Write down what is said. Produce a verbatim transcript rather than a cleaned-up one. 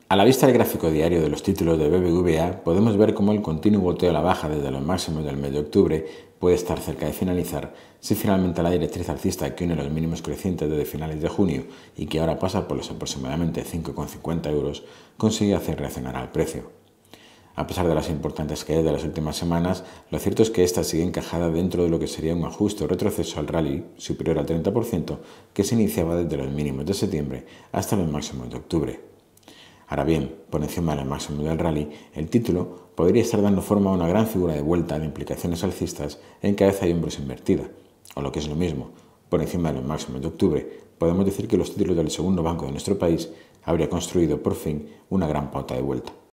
A la vista del gráfico diario de los títulos de B B V A, podemos ver cómo el continuo goteo a la baja desde los máximos del mes de octubre puede estar cerca de finalizar si finalmente la directriz alcista que une los mínimos crecientes desde finales de junio y que ahora pasa por los aproximadamente cinco coma cincuenta euros consigue hacer reaccionar al precio. A pesar de las importantes caídas de las últimas semanas, lo cierto es que esta sigue encajada dentro de lo que sería un ajuste o retroceso al rally superior al treinta por ciento que se iniciaba desde los mínimos de septiembre hasta los máximos de octubre. Ahora bien, por encima del máximo del rally, el título podría estar dando forma a una gran figura de vuelta de implicaciones alcistas en cabeza y hombros invertida, o lo que es lo mismo, por encima de los máximos de octubre, podemos decir que los títulos del segundo banco de nuestro país habría construido por fin una gran pauta de vuelta.